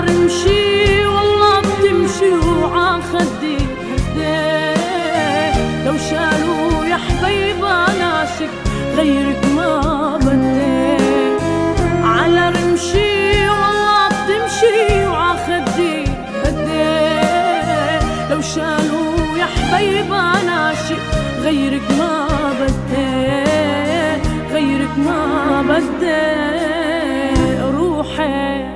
رمشي والله بتمشي وعاخدي هدي، لو شالوا يا حبيب ناشك غيرك ما بدي. على رمشي والله بتمشي وعاخدي هدي، لو شالوا يا حبيب ناشك غيرك ما بدي، غيرك ما بدي. روحي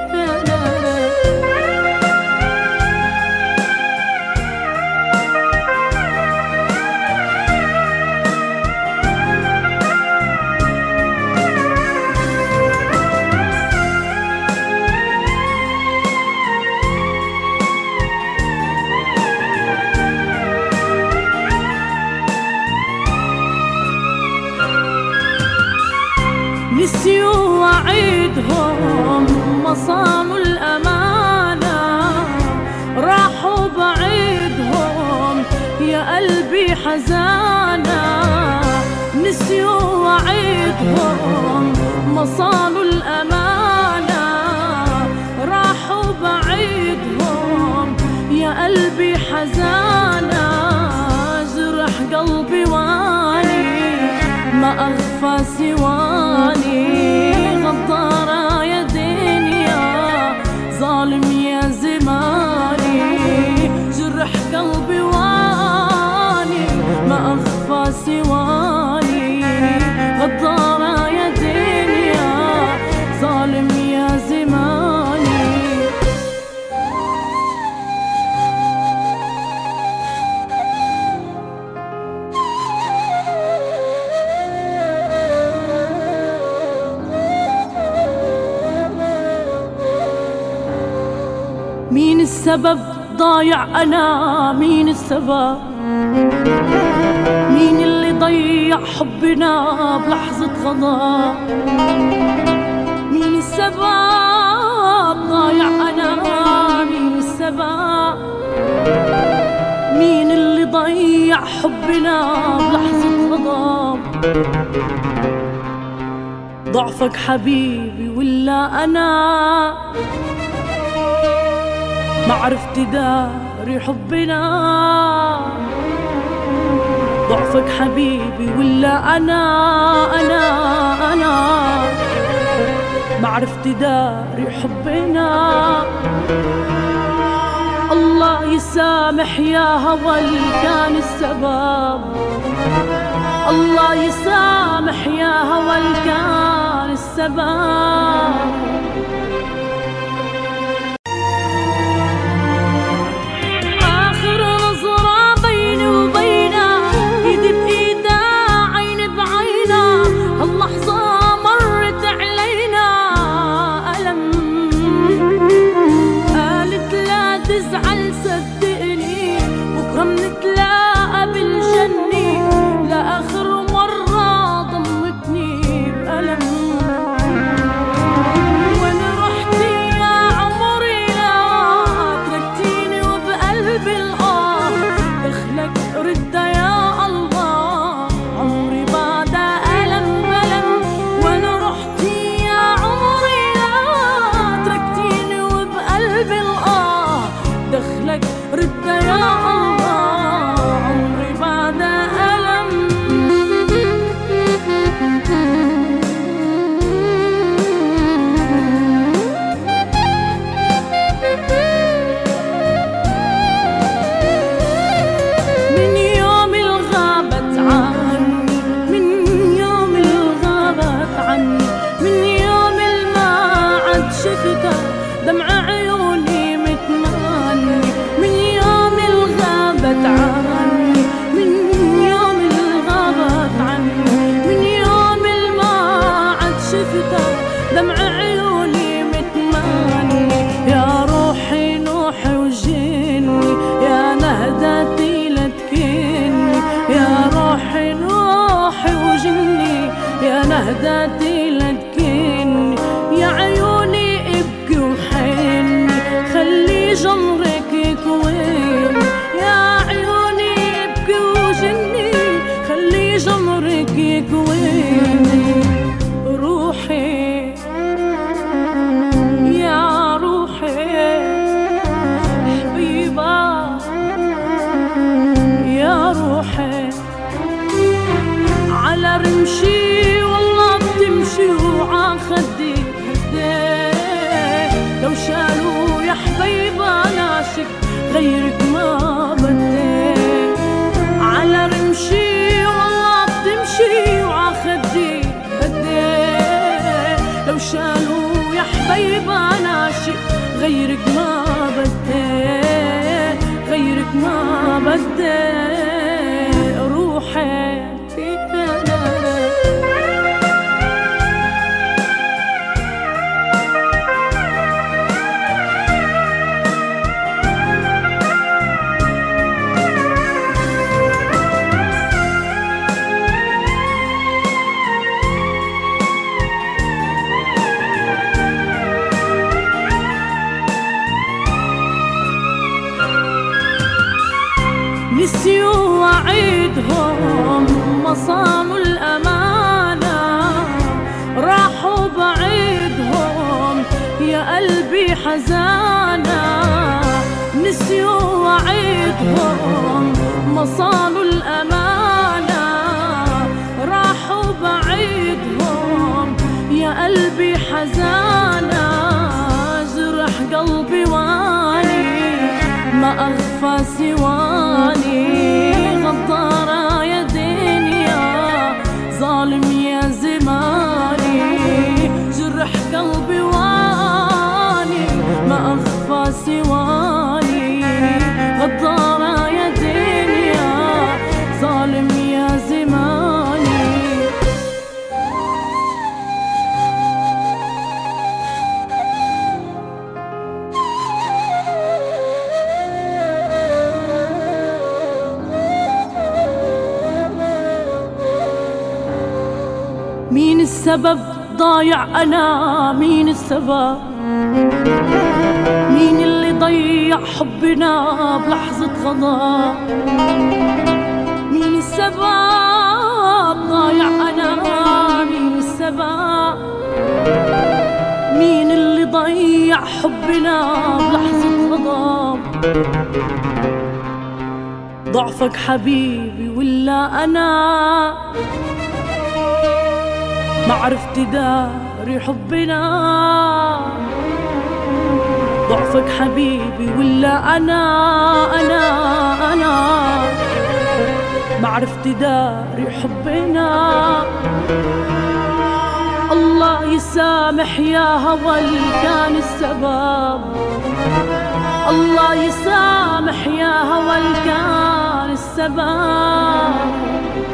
نسيوا وعيدهم ما صانوا الأمانة، راحوا بعيدهم يا قلبي حزانة. نسيوا وعيدهم ما صانوا الأمانة، راحوا بعيدهم يا قلبي حزانة. جرح قلبي واني ما أخفى سواني، غدارة يا دنيا ظالم يا زماني. جرح قلبي واني ما أخفى سواني، غدارة يا دنيا ظالم يا زماني. مين السبب ضايع أنا؟ مين السبب؟ مين اللي ضيع حبنا بلحظة غضب؟ مين السبب ضايع أنا؟ مين السبب؟ مين اللي ضيع حبنا بلحظة غضب؟ ضعفك حبيبي ولا أنا؟ ما عرفت داري حبنا. ضعفك حبيبي ولا أنا ما عرفت داري حبنا. الله يسامح يا هوى اللي كان السبب، الله يسامح يا هوى اللي كان السبب. نهداتي لكني يا عيوني ابكي وحني، خلي جمرك يكويني يا عيوني ابكي وجني، خلي جمرك يكويني. روحي يا روحي غيرك ما بدي. على رمشي والله بتمشي وعخدي بدي. لو شالوا يا حبيب انا شي غيرك ما بدي. غيرك ما بدي. روحي نسيوا وعيدهم ما صانوا الأمانة. راحوا بعيدهم يا قلبي حزانة. نسيوا وعيدهم ما صانوا الأمانة. راحوا بعيدهم يا قلبي حزانة. جرح قلبي واني ما أخفى سواني. غدارة يا دنيا ظالم يا زماني. جرح قلبي واني ما أخفى سواني. غدارة يا دنيا ظالم يا زماني. مين السبب ضايع أنا؟ مين السبب؟ مين اللي ضيع حبنا بلحظة غضب؟ مين السبب ضايع أنا؟ مين السبب؟ مين اللي ضيع حبنا بلحظة غضب؟ ضعفك حبيبي ولا أنا؟ ما عرفت داري حبنا. ضعفك حبيبي ولا أنا ما عرفت داري حبنا. الله يسامح يا هوى اللي كان السبب. الله يسامح يا هوى اللي كان السبب.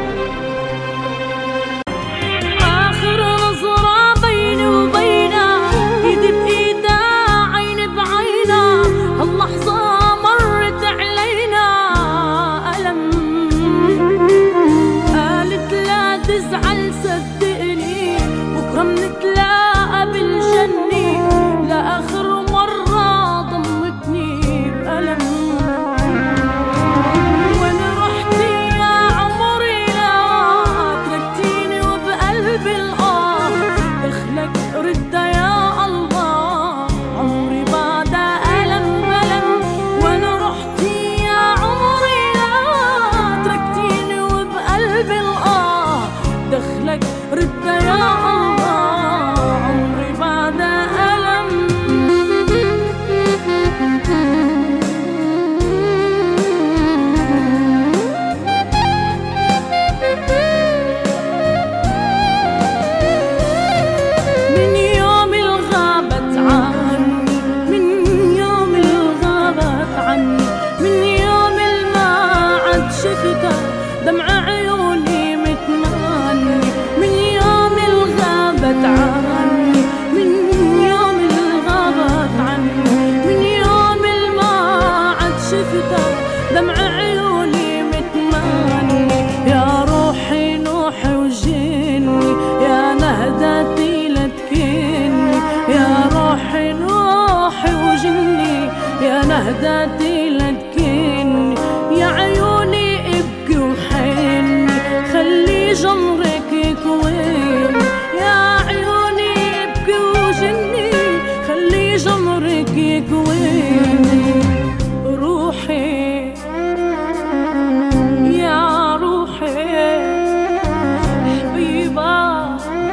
دمع عيوني متماني من يوم الغابت عني. من يوم الغابت عني. من يوم ما عاد شفتها دمع عيوني متماني. يا روحي نوحي وجني يا نهدتي لا تكني. يا روحي نوحي وجني يا نهدتي لا تكني. يا عيوني ابكي وحني خلي جمرك يكويني. يا عيوني ابكي وجني خلي جمرك يكويني. روحي يا روحي حبيبة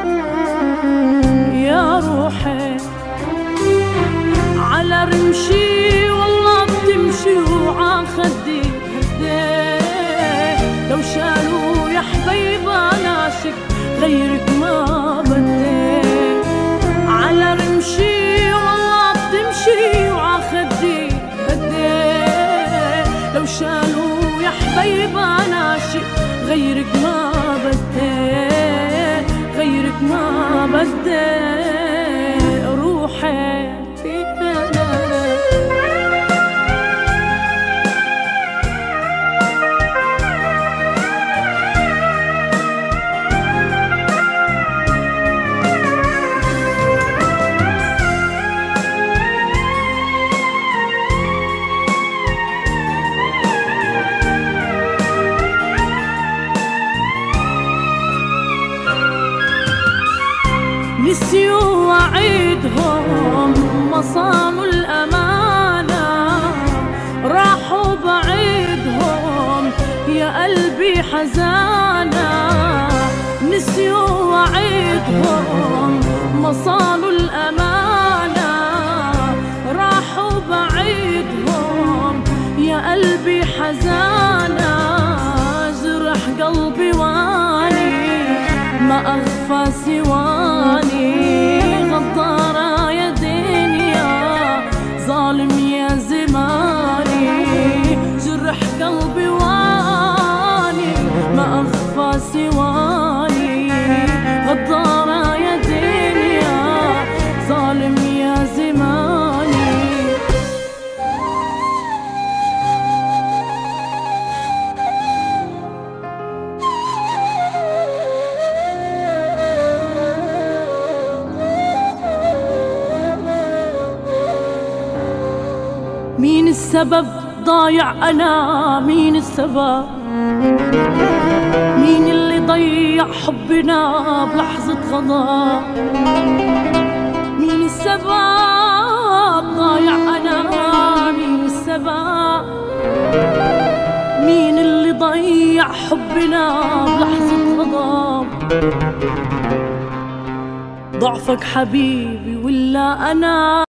يا روحي. على رمشي والله بتمشي حبيب انا شك غيرك ما بدي، على رمشي والله بتمشي وعخدي هدي، لو شالوا يا حبيب انا شك غيرك ما بدي، غيرك ما بدي روحي نسيوا وعيدهم ما صانوا الأمانة، راحوا بعيدهم يا قلبي حزانة، نسيوا وعيدهم ما صانوا الأمانة، راحوا بعيدهم يا قلبي حزانة، جرح قلبي واني ما أغفى سواني، غدارة يا دنيا ظالم يا زماني، جرح قلبي واني ما أغفى سواني، غدارة يا دنيا ظالم يا زماني. مين السبب ضايع أنا؟ مين السبب؟ مين اللي ضيع حبنا بلحظة غضب؟ مين السبب ضايع أنا؟ مين السبب؟ مين اللي ضيع حبنا بلحظة غضب؟ ضعفك حبيبي ولا أنا؟